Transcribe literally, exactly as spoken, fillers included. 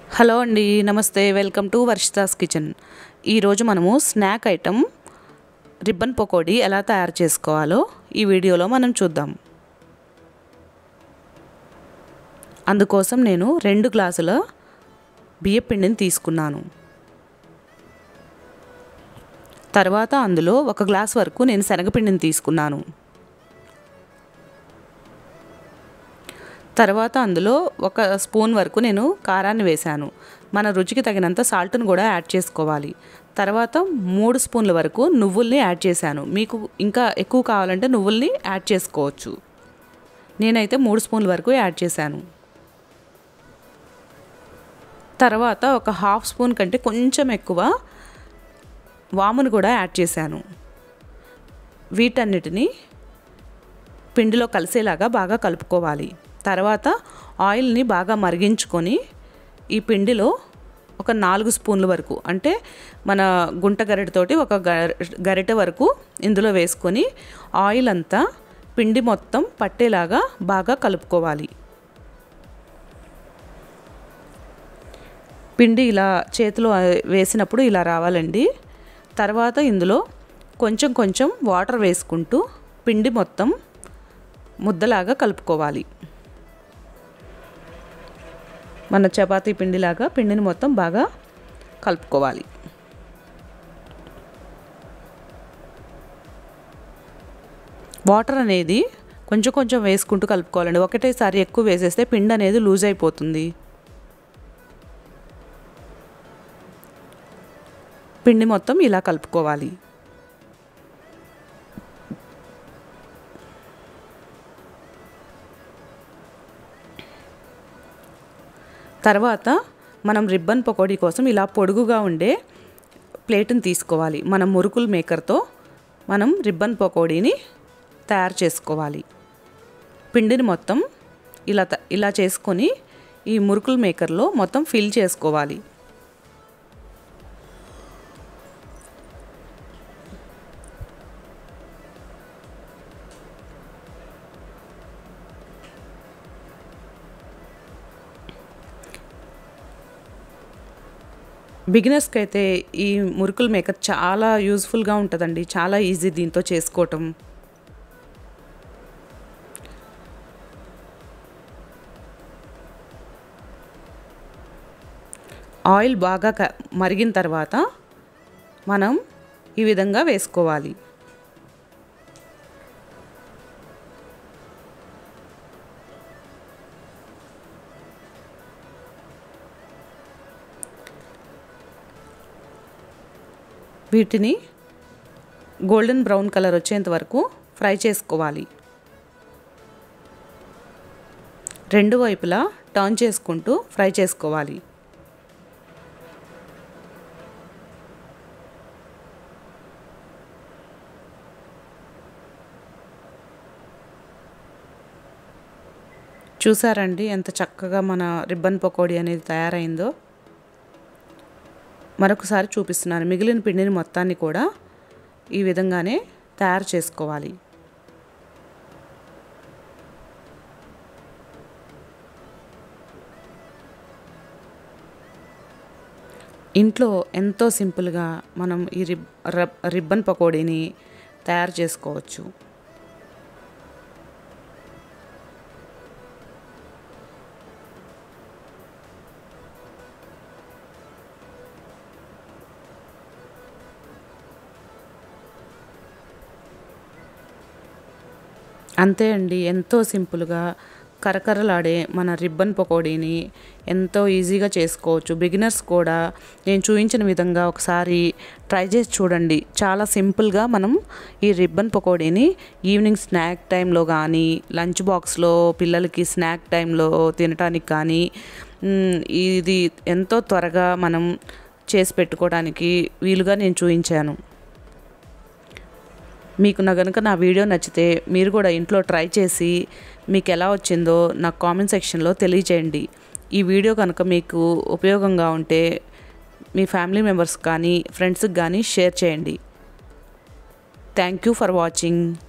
Hello అండి, నమస్తే. Welcome to Varshitha's kitchen. ఈరోజు మనము స్నాక్ ఐటమ్ రిబ్బన్ పకోడీ ఎలా తయారు చేసుకోవాలో ఈ వీడియోలో మనం చూద్దాం. అందుకోసం నేను రెండు గ్లాసుల బియ్యం పిండిని తీసుకున్నాను. తర్వాత అందులో ఒక గ్లాస్ వరకు నేను శనగపిండిని తీసుకున్నాను. తర్వాత అందులో ఒక స్పూన్ వరకు నేను కారాన్ని వేశాను. మన రుచికి తగినంత సాల్ట్ను కూడా యాడ్ చేసుకోవాలి. తర్వాత మూడు స్పూన్ల వరకు నువ్వుల్ని యాడ్ చేశాను. మీకు ఇంకా ఎక్కువ కావాలంటే నువ్వుల్ని యాడ్ చేసుకోవచ్చు. నేనైతే మూడు స్పూన్ల వరకు యాడ్ చేశాను. తర్వాత ఒక హాఫ్ స్పూన్ కంటే కొంచెం ఎక్కువ వామును కూడా యాడ్ చేశాను. వీటన్నిటిని పిండిలో కలిసేలాగా బాగా కలుపుకోవాలి. తర్వాత ఆయిల్ని బాగా మరిగించుకొని ఈ పిండిలో ఒక నాలుగు స్పూన్ల వరకు, అంటే మన గుంట గరిటెతోటి ఒక గరిటె వరకు ఇందులో వేసుకొని ఆయిల్ అంతా పిండి మొత్తం పట్టేలాగా బాగా కలుపుకోవాలి. పిండి ఇలా చేతిలో వేసినప్పుడు ఇలా రావాలండి. తర్వాత ఇందులో కొంచెం కొంచెం వాటర్ వేసుకుంటూ పిండి మొత్తం ముద్దలాగా కలుపుకోవాలి. మన చపాతీ పిండిలాగా పిండిని మొత్తం బాగా కలుపుకోవాలి. వాటర్ అనేది కొంచెం కొంచెం వేసుకుంటూ కలుపుకోవాలండి. ఒకటేసారి ఎక్కువ వేసేస్తే పిండి అనేది లూజ్ అయిపోతుంది. పిండి మొత్తం ఇలా కలుపుకోవాలి. తర్వాత మనం రిబ్బన్ పకోడీ కోసం ఇలా పొడుగుగా ఉండే ప్లేట్ని తీసుకోవాలి. మనం మురుకుల మేకర్తో మనం రిబ్బన్ పకోడీని తయారు చేసుకోవాలి. పిండిని మొత్తం ఇలా ఇలా చేసుకొని ఈ మురుకుల మేకర్లో మొత్తం ఫిల్ చేసుకోవాలి. బిగినర్స్కి అయితే ఈ మురుకుల మేకర్ చాలా యూజ్ఫుల్గా ఉంటుందండి. చాలా ఈజీ దీంతో చేసుకోవటం. ఆయిల్ బాగా మరిగిన తర్వాత మనం ఈ విధంగా వేసుకోవాలి. వీటిని గోల్డెన్ బ్రౌన్ కలర్ వచ్చేంత వరకు ఫ్రై చేసుకోవాలి. రెండు వైపులా టర్న్ చేసుకుంటూ ఫ్రై చేసుకోవాలి. చూసారండి ఎంత చక్కగా మన రిబ్బన్ పకోడీ అనేది తయారైందో. మరొకసారి చూపిస్తున్నాను. మిగిలిన పిండిని మొత్తాన్ని కూడా ఈ విధంగానే తయారు చేసుకోవాలి. ఇంట్లో ఎంతో సింపుల్గా మనం ఈ రిబ్ రిబ్బన్ పకోడీని తయారు చేసుకోవచ్చు. అంతే అండి, ఎంతో సింపుల్గా కరకరలాడే మన రిబ్బన్ పకోడీని ఎంతో ఈజీగా చేసుకోవచ్చు. బిగినర్స్ కూడా నేను చూపించిన విధంగా ఒకసారి ట్రై చేసి చూడండి. చాలా సింపుల్గా మనం ఈ రిబ్బన్ పకోడీని ఈవినింగ్ స్నాక్ టైంలో కానీ, లంచ్ బాక్స్లో పిల్లలకి స్నాక్ టైంలో తినడానికి కానీ ఇది ఎంతో త్వరగా మనం చేసి పెట్టుకోవడానికి వీలుగా నేను చూపించాను. మీకు నా కనుక నా వీడియో నచ్చితే మీరు కూడా ఇంట్లో ట్రై చేసి మీకు ఎలా వచ్చిందో నాకు కామెంట్ సెక్షన్లో తెలియజేయండి. ఈ వీడియో కనుక మీకు ఉపయోగంగా ఉంటే మీ ఫ్యామిలీ మెంబర్స్ కానీ ఫ్రెండ్స్కి కానీ షేర్ చేయండి. Thank you for watching.